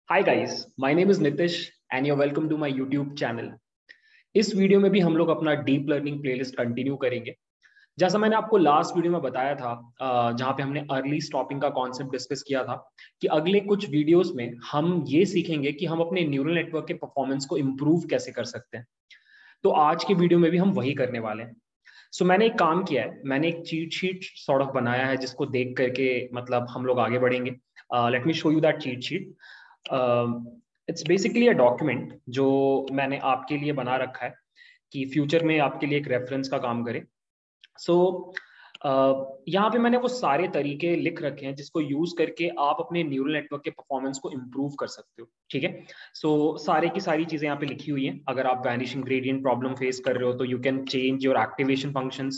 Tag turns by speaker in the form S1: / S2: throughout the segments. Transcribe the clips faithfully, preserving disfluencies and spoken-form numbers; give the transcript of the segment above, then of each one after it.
S1: Hi guys, my name is Nitish and you're welcome to my YouTube channel. इस video में भी हम लोग अपना डीप लर्निंग प्लेलिस्ट कंटिन्यू करेंगे। जैसा मैंने आपको लास्ट वीडियो में बताया था, जहां पे हमने अर्ली स्टॉपिंग का कॉन्सेप्ट डिस्कस किया था कि अगले कुछ वीडियोस में हम ये सीखेंगे कि हम अपने न्यूरल नेटवर्क के परफॉर्मेंस को इम्प्रूव कैसे कर सकते हैं। तो आज की वीडियो में भी हम वही करने वाले हैं। सो so, मैंने एक काम किया है, मैंने एक चीट शीट सॉर्ट ऑफ बनाया है जिसको देख करके मतलब हम लोग आगे बढ़ेंगे। Let me show you that cheat sheet. It's basically a document जो मैंने आपके लिए बना रखा है कि फ्यूचर में आपके लिए एक रेफरेंस का काम करे। सो so, uh, यहाँ पे मैंने वो सारे तरीके लिख रखे हैं जिसको यूज करके आप अपने न्यूरल नेटवर्क के परफॉर्मेंस को इम्प्रूव कर सकते हो। ठीक है, सो so, सारे की सारी चीजें यहाँ पे लिखी हुई हैं। अगर आप वैनिशिंग ग्रेडियंट प्रॉब्लम फेस कर रहे हो तो you can change your activation functions.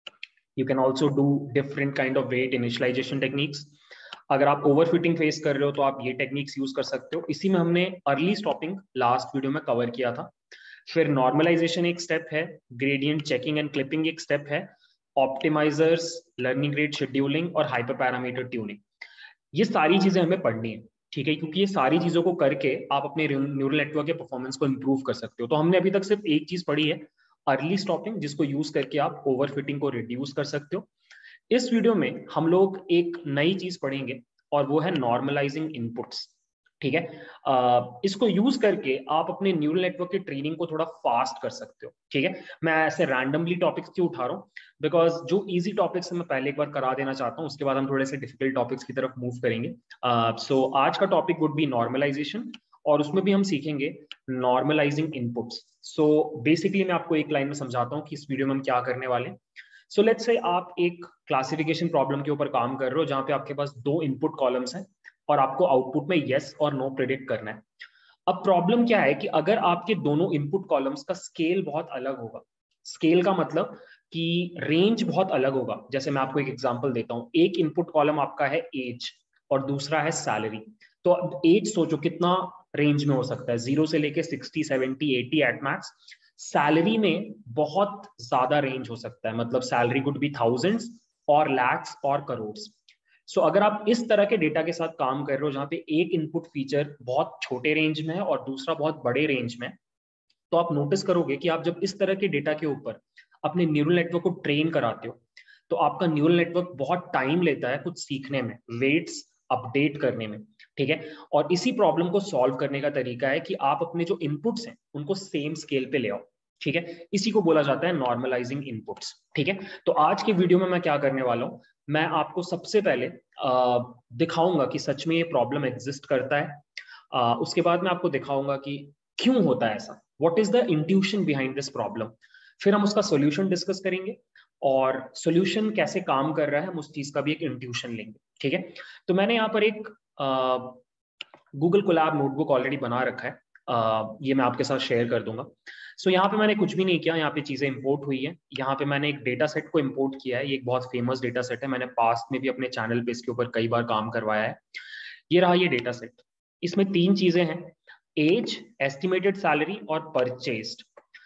S1: You can also do different kind of weight initialization techniques. अगर आप ओवरफिटिंग फेस कर रहे हो तो आप ये टेक्निक्स यूज कर सकते हो। इसी में हमने अर्ली स्टॉपिंग लास्ट वीडियो में कवर किया था। फिर नॉर्मलाइजेशन एक स्टेप है, ग्रेडियंट चेकिंग एंड क्लिपिंग एक स्टेप है, ऑप्टिमाइजर्स, लर्निंग रेट शेड्यूलिंग और हाइपर पैरामीटर ट्यूनिंग। ये सारी चीजें हमें पढ़नी है। ठीक है, क्योंकि ये सारी चीजों को करके आप अपने न्यूरल नेटवर्क के परफॉर्मेंस को इंप्रूव कर सकते हो। तो हमने अभी तक सिर्फ एक चीज पढ़ी है, अर्ली स्टॉपिंग, जिसको यूज करके आप ओवरफिटिंग को रिड्यूस कर सकते हो। इस वीडियो में हम लोग एक नई चीज पढ़ेंगे और वो है नॉर्मलाइजिंग इनपुट्स। ठीक है, uh, इसको यूज करके आप अपने न्यूरल नेटवर्क की ट्रेनिंग को थोड़ा फास्ट कर सकते हो। ठीक है, मैं ऐसे रैंडमली टॉपिक्स क्यों उठा रहा हूँ, बिकॉज जो इजी टॉपिक्स मैं पहले एक बार करा देना चाहता हूँ, उसके बाद हम थोड़े से डिफिकल्ट टॉपिक्स की तरफ मूव करेंगे। सो uh, so, आज का टॉपिक वुड बी नॉर्मलाइजेशन और उसमें भी हम सीखेंगे नॉर्मलाइजिंग इनपुट्स। सो बेसिकली मैं आपको एक लाइन में समझाता हूँ कि इस वीडियो में हम क्या करने वाले हैं। सो लेट्स से आप एक क्लासिफिकेशन प्रॉब्लम के ऊपर काम कर रहे हो जहां पे आपके पास दो इनपुट कॉलम्स हैं और आपको आउटपुट में यस और नो प्रेडिक्ट करना है। अब प्रॉब्लम क्या है कि अगर आपके दोनों इनपुट कॉलम्स का स्केल बहुत अलग होगा, स्केल का मतलब कि रेंज बहुत अलग होगा। जैसे मैं आपको एक एग्जांपल देता हूं, एक इनपुट कॉलम आपका है एज और दूसरा है सैलरी। तो एज सोचो कितना रेंज में हो सकता है, जीरो से लेके sixty seventy eighty eight max. Salary में बहुत ज्यादा रेंज हो सकता है, मतलब सैलरी कुड बी थाउजेंड्स और लैक्स और करोड्स। सो so, अगर आप इस तरह के डेटा के साथ काम कर रहे हो जहां पे एक इनपुट फीचर बहुत छोटे रेंज में है और दूसरा बहुत बड़े रेंज में, तो आप नोटिस करोगे कि आप जब इस तरह के डेटा के ऊपर अपने न्यूरल नेटवर्क को ट्रेन कराते हो तो आपका न्यूरल नेटवर्क बहुत टाइम लेता है कुछ सीखने में, वेट्स अपडेट करने में। ठीक है, और इसी प्रॉब्लम को सॉल्व करने का तरीका है कि आप अपने जो इनपुट्स हैं उनको सेम स्केल पे ले आओ। ठीक है, इसी को बोला जाता है नॉर्मलाइजिंग इनपुट्स। ठीक है, तो आज के वीडियो में मैं क्या करने वाला हूं, मैं आपको सबसे पहले आ, दिखाऊंगा कि सच में ये प्रॉब्लम एग्जिस्ट करता है। आ, उसके बाद मैं आपको दिखाऊंगा कि क्यों होता है ऐसा, what is the intuition behind this problem. फिर हम उसका सॉल्यूशन डिस्कस करेंगे और सॉल्यूशन कैसे काम कर रहा है हम उस चीज का भी एक इंट्यूशन लेंगे। ठीक है, तो मैंने यहाँ पर एक गूगल कोलैब नोटबुक ऑलरेडी बना रखा है, uh, ये मैं आपके साथ शेयर कर दूंगा। सो so, यहाँ पे मैंने कुछ भी नहीं किया, यहाँ पे चीजें इंपोर्ट हुई है। यहाँ पे मैंने एक डेटा सेट को इंपोर्ट किया है, ये एक बहुत फेमस डेटा सेट है, मैंने पास्ट में भी अपने चैनल पे इसके ऊपर कई बार काम करवाया है। ये रहा ये डेटा सेट। इसमें तीन चीजें हैं, एज, एस्टिमेटेड सैलरी और परचेस्ड।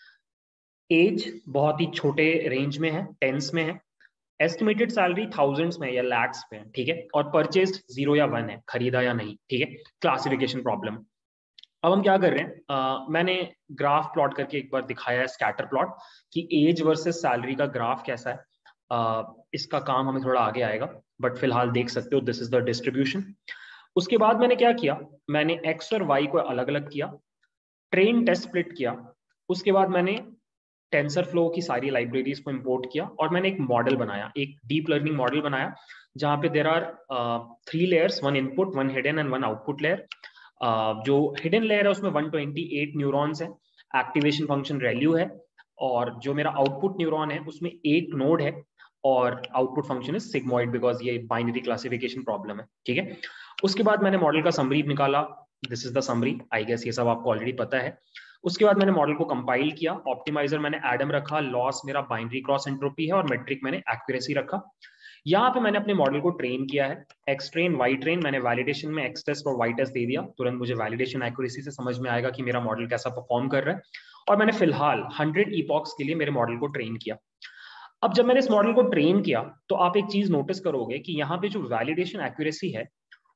S1: एज बहुत ही छोटे रेंज में है, टेंस में है। एस्टिमेटेड सैलरी थाउजेंड्स में या लैक्स में है। ठीक है, और परचेस्ड जीरो या वन है, खरीदा या नहीं। ठीक है, क्लासिफिकेशन प्रॉब्लम। अब हम क्या कर रहे हैं, uh, मैंने ग्राफ प्लॉट करके एक बार दिखाया है, स्कैटर प्लॉट, कि एज वर्सेस सैलरी का ग्राफ कैसा है। uh, इसका काम हमें थोड़ा आगे आएगा, बट फिलहाल देख सकते हो दिस इज द डिस्ट्रीब्यूशन। उसके बाद मैंने क्या किया, मैंने एक्स और वाई को अलग अलग किया, ट्रेन टेस्ट स्प्लिट किया। उसके बाद मैंने टेंसर फ्लो की सारी लाइब्रेरीज को इंपोर्ट किया और मैंने एक मॉडल बनाया, एक डीप लर्निंग मॉडल बनाया जहां पे there are three layers, one input, one hidden and one output layer. जो हिडन लेयर है उसमें वन ट्वेंटी एट न्यूरॉन्स है, एक्टिवेशन फंक्शन वैल्यू है, और जो मेरा आउटपुट न्यूरॉन है उसमें एक नोड है और output function is sigmoid, because ये बाइनरी क्लासिफिकेशन प्रॉब्लम है। ठीक है, उसके बाद मैंने मॉडल का समरी निकाला, this is the summary, I guess ये सब आपको ऑलरेडी पता है। उसके बाद मैंने मॉडल को कंपाइल किया, ऑप्टिमाइजर मैंने एडम रखा, लॉस मेरा बाइनरी क्रॉस एंट्रोपी है और मेट्रिक मैंने एक्यूरेसी रखा। यहाँ पे मैंने अपने मॉडल को ट्रेन किया है, एक्स ट्रेन वाई ट्रेन, मैंने वैलिडेशन में एक्स टेस्ट और वाई टेस्ट दे दिया, तुरंत मुझे वैलिडेशन एक्यूरेसी से समझ में आएगा कि मेरा मॉडल कैसा परफॉर्म कर रहा है। और मैंने फिलहाल हंड्रेड ईपॉक्स के लिए मेरे मॉडल को ट्रेन किया। अब जब मैंने इस मॉडल को ट्रेन किया तो आप एक चीज नोटिस करोगे कि यहाँ पे जो वैलिडेशन एक्यूरेसी है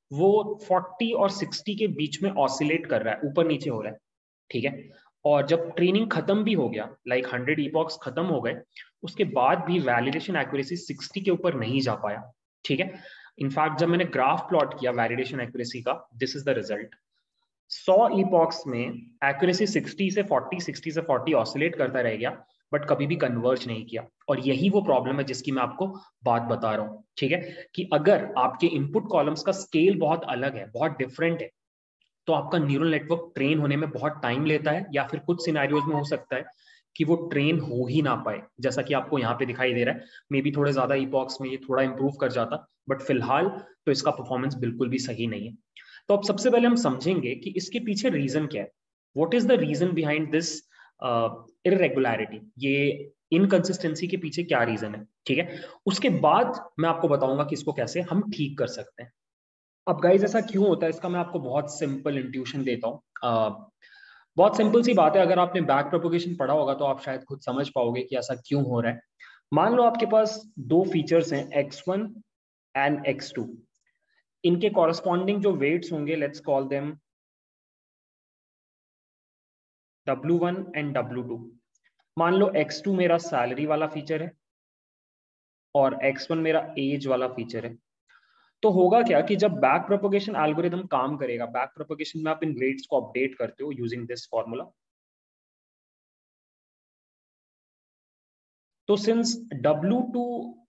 S1: वो फोर्टी और सिक्सटी के बीच में ऑसिलेट कर रहा है, ऊपर नीचे हो रहा है, ठीक है। और जब ट्रेनिंग खत्म भी हो गया, लाइक हंड्रेड ईपॉक्स खत्म हो गए, उसके बाद भी वैलिडेशन एक्यूरेसी सिक्सटी के ऊपर नहीं जा पाया, ठीक है। इनफैक्ट जब मैंने ग्राफ प्लॉट किया वैलिडेशन एक्यूरेसी का, दिस इज द रिजल्ट। सौ ईपॉक्स में एक्यूरेसी सिक्सटी से फोर्टी, सिक्सटी से फोर्टी ऑसिलेट करता रह गया, बट कभी भी कन्वर्ज नहीं किया। और यही वो प्रॉब्लम है जिसकी मैं आपको बात बता रहा हूँ, ठीक है, कि अगर आपके इनपुट कॉलम्स का स्केल बहुत अलग है, बहुत डिफरेंट है, तो आपका न्यूरल नेटवर्क ट्रेन होने में बहुत टाइम लेता है, या फिर कुछ सिनेरियोज में हो सकता है कि वो ट्रेन हो ही ना पाए, जैसा कि आपको यहाँ पे दिखाई दे रहा है। मे बी थोड़े ज्यादा ईपॉक्स में ये थोड़ा इंप्रूव कर जाता, बट फिलहाल तो इसका परफॉर्मेंस बिल्कुल भी सही नहीं है। तो अब सबसे पहले हम समझेंगे कि इसके पीछे रीजन क्या है, what is the reason behind this irregularity, ये इनकंसिस्टेंसी के पीछे क्या रीजन है, ठीक है। उसके बाद मैं आपको बताऊंगा कि इसको कैसे हम ठीक कर सकते हैं। अब गाइस ऐसा क्यों होता है, इसका मैं आपको बहुत सिंपल इंट्यूशन देता हूँ। uh, बहुत सिंपल सी बात है, अगर आपने बैक प्रोपोगेशन पढ़ा होगा तो आप शायद खुद समझ पाओगे कि ऐसा क्यों हो रहा है। मान लो आपके पास दो फीचर्स हैं, X one and X two. इनके कॉरस्पॉन्डिंग जो वेट्स होंगे, let's call them W one and W two. मान लो एक्स टू मेरा सैलरी वाला फीचर है और एक्स वन मेरा एज वाला फीचर है। तो होगा क्या कि जब बैक प्रोपोगेशन एल्गोरिथम काम करेगा, बैक प्रोपोगेशन में आप इन वेट्स को अपडेट करते हो यूजिंग दिस फॉर्मूला। तो सिंस डब्ल्यू टू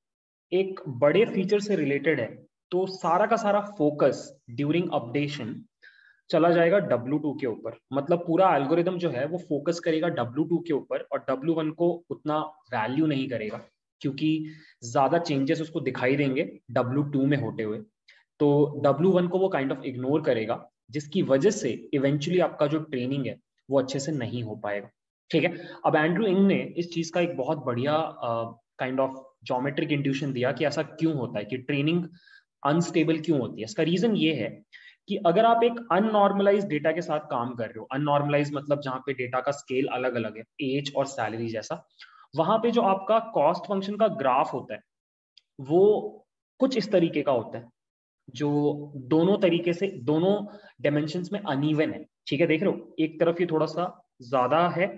S1: एक बड़े फीचर से रिलेटेड है, तो सारा का सारा फोकस ड्यूरिंग अपडेशन चला जाएगा डब्ल्यू टू के ऊपर। मतलब पूरा एल्गोरिदम जो है वो फोकस करेगा डब्ल्यू टू के ऊपर, और डब्ल्यू वन को उतना वैल्यू नहीं करेगा, क्योंकि ज्यादा चेंजेस उसको दिखाई देंगे डब्ल्यू टू में होते हुए। तो डब्ल्यू वन को वो काइंड ऑफ इग्नोर करेगा, जिसकी वजह से इवेंचुअली आपका जो ट्रेनिंग है वो अच्छे से नहीं हो पाएगा, ठीक है। अब एंड्रू इंग ने इस चीज का एक बहुत बढ़िया काइंड ऑफ ज्योमेट्रिक इंट्यूशन दिया कि ऐसा क्यों होता है, कि ट्रेनिंग अनस्टेबल क्यों होती है। इसका रीजन ये है कि अगर आप एक अननॉर्मलाइज डेटा के साथ काम कर रहे हो, अननॉर्मलाइज मतलब जहां पे डेटा का स्केल अलग अलग है, एज और सैलरी जैसा, वहां पे जो आपका कॉस्ट फंक्शन का ग्राफ होता है वो कुछ इस तरीके का होता है, जो दोनों तरीके से, दोनों डायमेंशंस में अनइवन है, ठीक है। देख रहे हो, एक तरफ ये थोड़ा सा ज्यादा है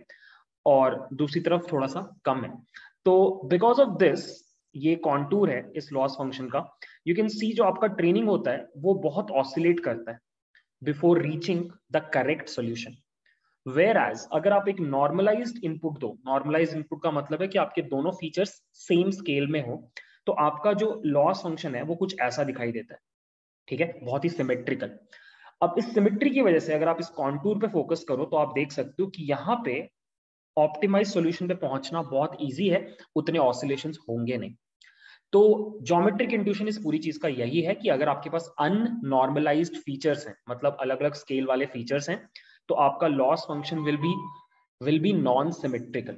S1: और दूसरी तरफ थोड़ा सा कम है। तो बिकॉज ऑफ दिस, ये कॉन्टूर है इस लॉस फंक्शन का, यू कैन सी जो आपका ट्रेनिंग होता है वो बहुत ऑसिलेट करता है before reaching the correct solution. Whereas अगर आप एक नॉर्मलाइज्ड इनपुट दो, नॉर्मलाइज्ड इनपुट का मतलब है कि आपके दोनों फीचर्स सेम स्केल में हो, तो आपका जो लॉस फंक्शन है वो कुछ ऐसा दिखाई देता है, ठीक है, बहुत ही सिमेट्रिकल। अब इस सिमेट्री की वजह से अगर आप इस कॉन्टूर पे फोकस करो तो आप देख सकते हो कि यहाँ पे ऑप्टिमाइज सॉल्यूशन पे पहुंचना बहुत इजी है, उतने ऑसिलेशंस होंगे नहीं। तो ज्योमेट्रिक इंट्यूशन इस पूरी चीज का यही है कि अगर आपके पास अननॉर्मलाइज्ड फीचर्स हैं, मतलब अलग अलग स्केल वाले फीचर्स हैं, तो आपका loss function will be will be non symmetrical.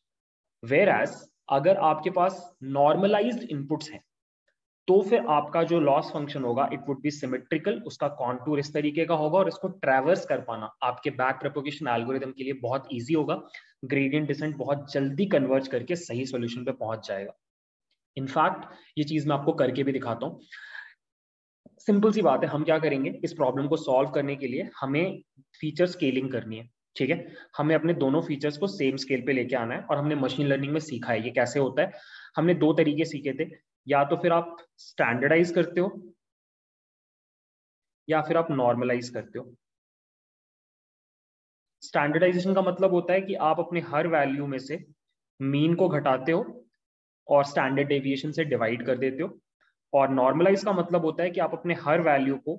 S1: Whereas अगर आपके पास नॉर्मलाइज्ड इनपुट्स हैं, तो फिर आपका जो लॉस फंक्शन होगा इट वुड बी सिमेट्रिकल, उसका कॉन्टूर इस तरीके का होगा, और इसको ट्रैवर्स कर पाना आपके बैक प्रोपोगेशन एल्गोरिथम के लिए बहुत इजी होगा। ग्रेडियंट डिसेंट बहुत जल्दी कन्वर्ज करके सही सॉल्यूशन पे पहुंच जाएगा। इनफैक्ट ये चीज मैं आपको करके भी दिखाता हूँ। सिंपल सी बात है, हम क्या करेंगे, इस प्रॉब्लम को सॉल्व करने के लिए हमें फीचर स्केलिंग करनी है, ठीक है। हमें अपने दोनों फीचर्स को सेम स्केल पे लेके आना है, और हमने मशीन लर्निंग में सीखा है ये कैसे होता है। हमने दो तरीके सीखे थे, या तो फिर आप स्टैंडर्डाइज करते हो या फिर आप नॉर्मलाइज करते हो। स्टैंडर्डाइजेशन का मतलब होता है कि आप अपने हर वैल्यू में से मीन को घटाते हो और स्टैंडर्ड डेविएशन से डिवाइड कर देते हो। और नॉर्मलाइज का मतलब होता है कि आप अपने हर वैल्यू को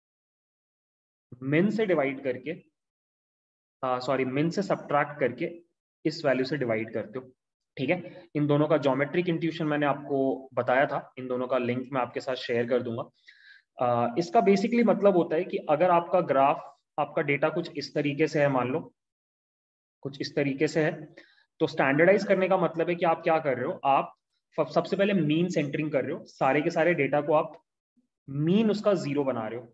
S1: मिन से डिवाइड करके, सॉरी मिन से सब्ट्रैक्ट करके इस वैल्यू से डिवाइड करते हो, ठीक है। इन दोनों का ज्योमेट्रिक इंट्यूशन मैंने आपको बताया था, इन दोनों का लिंक मैं आपके साथ शेयर कर दूंगा। uh, इसका बेसिकली मतलब होता है कि अगर आपका ग्राफ, आपका डेटा कुछ इस तरीके से है, मान लो कुछ इस तरीके से है, तो स्टैंडर्डाइज करने का मतलब है कि आप क्या कर रहे हो, आप सबसे पहले मीन सेंटरिंग कर रहे हो, सारे के सारे डेटा को आप मीन उसका जीरो बना रहे हो,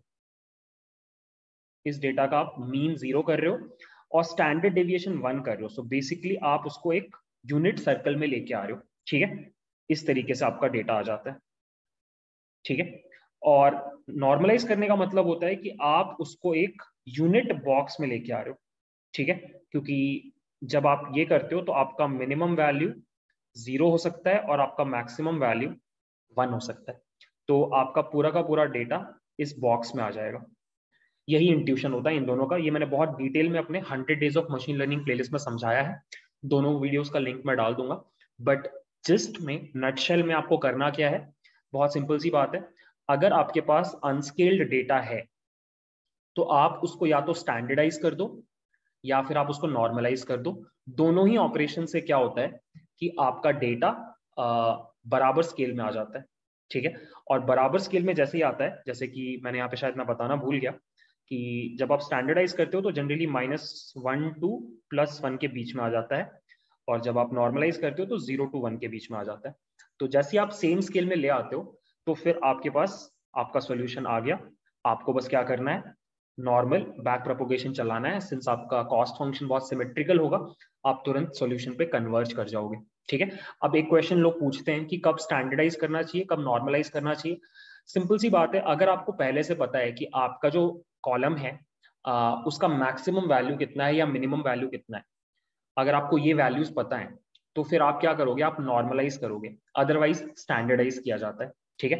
S1: इस डेटा का आप मीन जीरो कर रहे हो और स्टैंडर्ड डेविएशन वन कर रहे हो। सो बेसिकली आप उसको एक यूनिट सर्कल में लेके आ रहे हो, ठीक है। इस तरीके से आपका डेटा आ जाता है, ठीक है। और नॉर्मलाइज करने का मतलब होता है कि आप उसको एक यूनिट बॉक्स में लेके आ रहे हो, ठीक है, क्योंकि जब आप ये करते हो तो आपका मिनिमम वैल्यू जीरो हो सकता है और आपका मैक्सिमम वैल्यू वन हो सकता है। तो आपका पूरा का पूरा डेटा इस बॉक्स में आ जाएगा। यही इंट्यूशन होता है इन दोनों का। ये मैंने बहुत डिटेल में अपने hundred days of machine learning playlist में समझाया है, दोनों वीडियोस का लिंक मैं डाल दूंगा। बट जिस्ट में, नटशेल में आपको करना क्या है, बहुत सिंपल सी बात है। अगर आपके पास अनस्केल्ड डेटा है तो आप उसको या तो स्टैंडर्डाइज कर दो या फिर आप उसको नॉर्मलाइज कर दो। दोनों ही ऑपरेशन से क्या होता है कि आपका डेटा बराबर स्केल में आ जाता है, ठीक है। और बराबर स्केल में जैसे ही आता है, जैसे कि मैंने यहाँ पे शायद मैं बताना भूल गया कि जब आप स्टैंडर्डाइज करते हो तो generally minus one to plus one के बीच में आ जाता है, और जब आप नॉर्मलाइज करते हो तो जीरो टू वन के बीच में आ जाता है। तो जैसे आप सेम स्केल में ले आते हो तो फिर आपके पास आपका सॉल्यूशन आ गया। आपको बस क्या करना है, नॉर्मल बैक प्रोपोगेशन चलाना है। सिंस आपका कॉस्ट फंक्शन बहुत सिमेट्रिकल होगा, आप तुरंत सॉल्यूशन पे कन्वर्ज कर जाओगे, ठीक है। अब एक क्वेश्चन लोग पूछते हैं कि कब स्टैंडर्डाइज करना चाहिए, कब नॉर्मलाइज करना चाहिए। सिंपल सी बात है, अगर आपको पहले से पता है कि आपका जो कॉलम है आ, उसका मैक्सिमम वैल्यू कितना है या मिनिमम वैल्यू कितना है, अगर आपको ये वैल्यूज पता है तो फिर आप क्या करोगे, आप नॉर्मलाइज करोगे, अदरवाइज स्टैंडर्डाइज किया जाता है, ठीक है।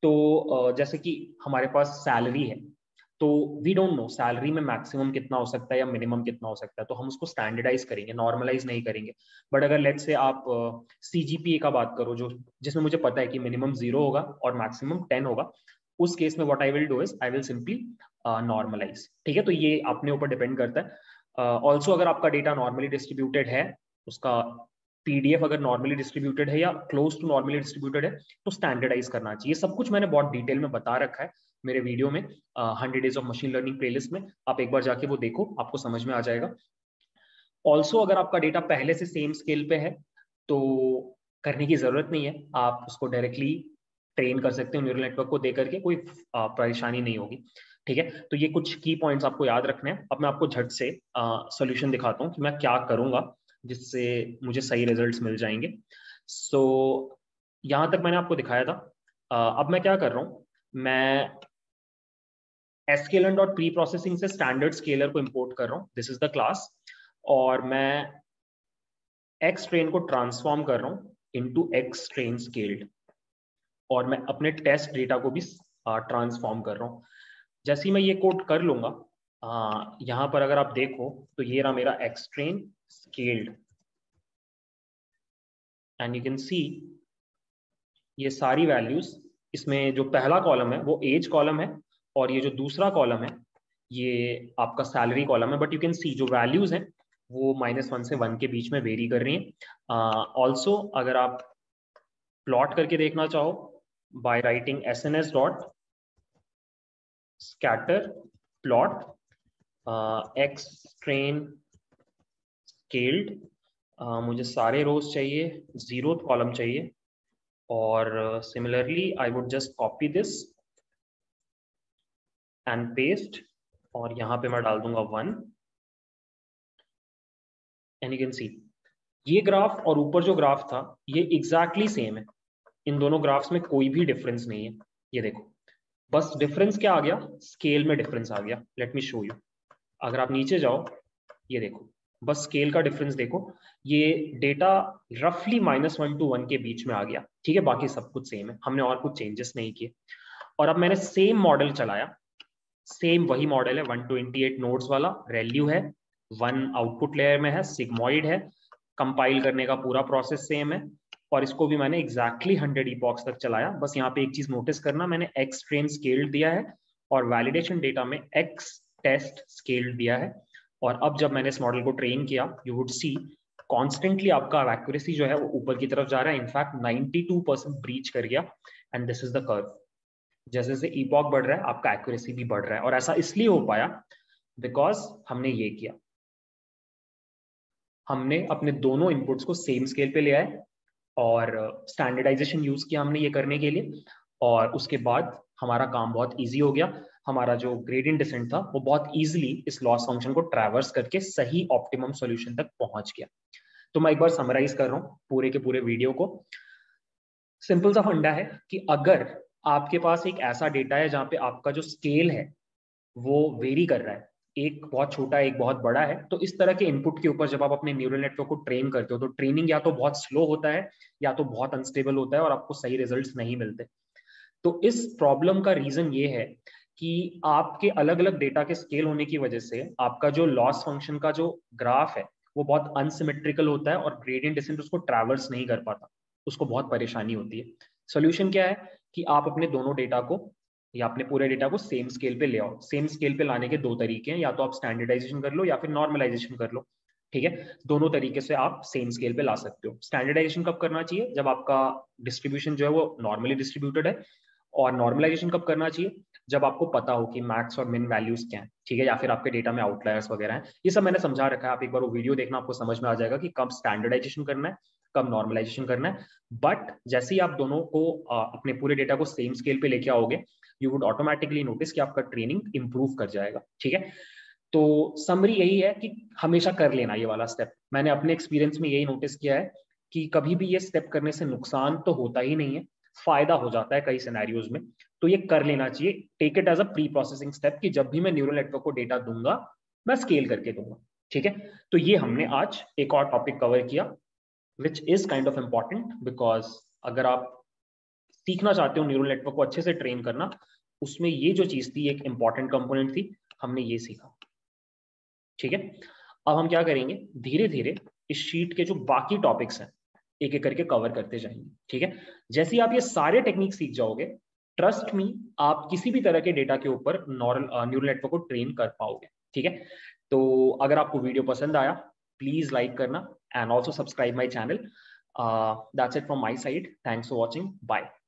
S1: तो जैसे कि हमारे पास सैलरी है, तो वी डोंट नो सैलरी में मैक्सिमम कितना हो सकता है या मिनिमम कितना हो सकता है, तो हम उसको स्टैंडर्डाइज करेंगे, नॉर्मलाइज नहीं करेंगे। बट अगर लेट्स से आप सीजीपीए uh, का बात करो, जो जिसमें मुझे पता है कि मिनिमम जीरो होगा और मैक्सिमम टेन होगा, उस केस में what I will do is I will simply normalize, ठीक है। तो ये अपने ऊपर डिपेंड करता है। ऑल्सो uh, अगर आपका डेटा नॉर्मली डिस्ट्रीब्यूटेड है, उसका पीडीएफ अगर नॉर्मली डिस्ट्रीब्यूटेड है या क्लोज टू नॉर्मली डिस्ट्रीब्यूटेड है, तो स्टैंडर्डाइज करना चाहिए। सब कुछ मैंने बहुत डिटेल में बता रखा है मेरे वीडियो में, hundred days of machine learning playlist में। आप एक बार जाके वो देखो, आपको समझ में आ जाएगा। ऑल्सो अगर आपका डेटा पहले से सेम स्केल पे है तो करने की जरूरत नहीं है, आप उसको डायरेक्टली ट्रेन कर सकते हो न्यूरल नेटवर्क को देकर के, कोई परेशानी नहीं होगी, ठीक है। तो ये कुछ की पॉइंट्स आपको याद रखने हैं। अब मैं आपको झट से सोल्यूशन दिखाता हूँ कि मैं क्या करूंगा जिससे मुझे सही रिजल्ट्स मिल जाएंगे। सो so, यहां तक मैंने आपको दिखाया था। uh, अब मैं क्या कर रहा हूँ, मैं sklearn डॉट प्री प्रोसेसिंग से स्टैंडर्ड स्केलर को इंपोर्ट कर रहा हूँ, दिस इज द क्लास। और मैं एक्स ट्रेन को ट्रांसफॉर्म कर रहा हूँ इनटू एक्स ट्रेन स्केल्ड, और मैं अपने टेस्ट डेटा को भी ट्रांसफॉर्म कर रहा हूँ। जैसे ही मैं ये कोड कर लूंगा, आ, यहाँ पर अगर आप देखो तो ये रहा मेरा X train scaled, and you can see ये सारी वैल्यूज, इसमें जो पहला कॉलम है वो एज कॉलम है, और ये जो दूसरा कॉलम है ये आपका सैलरी कॉलम है। बट यू कैन सी जो वैल्यूज हैं वो माइनस वन से वन के बीच में वेरी कर रही हैं। ऑल्सो uh, अगर आप प्लॉट करके देखना चाहो by writing S N S dot scatter plot X train scaled, मुझे सारे रोज चाहिए, जीरो कॉलम चाहिए, और similarly I would just copy this and paste, और यहाँ पे मैं डाल दूंगा one, and you can see ये ग्राफ और ऊपर जो ग्राफ था ये एग्जैक्टली सेम है। इन दोनों ग्राफ्स में कोई भी डिफरेंस नहीं है, ये देखो। बस डिफरेंस क्या आ गया, स्केल में डिफरेंस आ गया। Let me show you. अगर आप नीचे जाओ, ये देखो, बस स्केल का डिफरेंस देखो, ये डेटा रफली माइनस वन टू वन के बीच में आ गया, ठीक है। बाकी सब कुछ सेम है, हमने और कुछ चेंजेस नहीं किए। और अब मैंने सेम मॉडल चलाया, सेम वही मॉडल है, वन ट्वेंटी एट नोड्स वाला, रेल्यू है, वन आउटपुट लेयर में है, सिग्मॉइड है, कंपाइल करने का पूरा प्रोसेस सेम है, और इसको भी मैंने एग्जैक्टली हंड्रेड इपॉक्स तक चलाया। बस यहाँ पे एक चीज नोटिस करना, मैंने एक्स ट्रेन स्केल्ड दिया है और वैलिडेशन डेटा में एक्स टेस्ट स्केल्ड दिया है। और अब जब मैंने इस मॉडल को ट्रेन किया, यू वुड सी कॉन्स्टेंटली आपका एक्यूरेसी जो है वो ऊपर की तरफ जा रहा है, in fact ninety two percent breach कर गया, and this is the curve. जैसे जैसे इपॉक बढ़ रहा है आपका एक्यूरेसी भी बढ़ रहा है, और ऐसा इसलिए हो पाया बिकॉज हमने ये किया, हमने अपने दोनों इनपुट्स को सेम स्केल पे ले आए और स्टैंडर्डाइजेशन यूज किया हमने ये करने के लिए, और उसके बाद हमारा काम बहुत इजी हो गया। हमारा जो ग्रेडियंट डिसेंट था वो बहुत इजीली इस लॉस फंक्शन को ट्रैवर्स करके सही ऑप्टिमम सॉल्यूशन तक पहुंच गया। तो मैं एक बार समराइज कर रहा हूँ पूरे के पूरे वीडियो को। सिंपल सा फंडा है कि अगर आपके पास एक ऐसा डेटा है जहाँ पे आपका जो स्केल है वो वेरी कर रहा है, एक बहुत छोटा है एक बहुत बड़ा है, तो इस तरह के इनपुट के ऊपर जब आप अपने न्यूरल नेटवर्क को ट्रेन करते हो तो ट्रेनिंग या तो बहुत स्लो होता है या तो बहुत अनस्टेबल होता है और आपको सही रिजल्ट्स नहीं मिलते। तो इस प्रॉब्लम का रीजन ये है कि आपके अलग अलग डेटा के स्केल होने की वजह से आपका जो लॉस फंक्शन का जो ग्राफ है वो बहुत अनसिमेट्रिकल होता है और ग्रेडियंट डिसेंट उसको ट्रैवर्स नहीं कर पाता, उसको बहुत परेशानी होती है। सोल्यूशन क्या है कि आप अपने दोनों डेटा को या अपने पूरे डेटा को सेम स्केल पे ले आओ। सेम स्केल पे लाने के दो तरीके हैं, या तो आप स्टैंडर्डाइजेशन कर लो या फिर नॉर्मलाइजेशन कर लो। ठीक है, दोनों तरीके से आप सेम स्केल पे ला सकते हो। स्टैंडर्डाइजेशन कब करना चाहिए? जब आपका डिस्ट्रीब्यूशन जो है वो नॉर्मली डिस्ट्रीब्यूटेड है। और नॉर्मलाइजेशन कब करना चाहिए? जब आपको पता हो कि मैक्स और मिन वैल्यूज क्या है, ठीक है, या फिर आपके डेटा में आउटलायर्स वगैरह हैं। ये सब मैंने समझा रखा है, आप एक बार वो वीडियो देखना, आपको समझ में आ जाएगा कि कब स्टैंडर्डाइजेशन करना है, कब नॉर्मलाइजेशन करना है। बट जैसे ही आप दोनों को अपने पूरे डेटा को सेम स्केल पे लेके आओगे, यू वुड ऑटोमेटिकली नोटिस कि आपका ट्रेनिंग इंप्रूव कर जाएगा। ठीक है, तो समरी यही है कि हमेशा कर लेना ये वाला स्टेप। मैंने अपने एक्सपीरियंस में यही नोटिस किया है कि कभी भी ये स्टेप करने से नुकसान तो होता ही नहीं है, फायदा हो जाता है कई सिनेरियोज में। तो ये कर लेना चाहिए, take it as a preprocessing step कि जब भी मैं न्यूरल नेटवर्क को डेटा दूंगा मैं स्केल करके दूंगा। ठीक है, तो ये हमने आज एक और टॉपिक कवर किया which is kind of important, because अगर आप सीखना चाहते हो न्यूरल नेटवर्क को अच्छे से ट्रेन करना, उसमें ये जो चीज थी एक इंपॉर्टेंट कंपोनेंट थी, हमने ये सीखा। ठीक है, अब हम क्या करेंगे, धीरे धीरे इस शीट के जो बाकी टॉपिक्स हैं एक एक करके कवर करते जाएंगे। ठीक है, जैसे ही आप ये सारे टेक्निक सीख जाओगे, ट्रस्ट मी, आप किसी भी तरह के डेटा के ऊपर न्यूरल नेटवर्क को ट्रेन कर पाओगे। ठीक है, तो अगर आपको वीडियो पसंद आया प्लीज लाइक करना and also subscribe my channel. That's it from my side, thanks for watching, bye.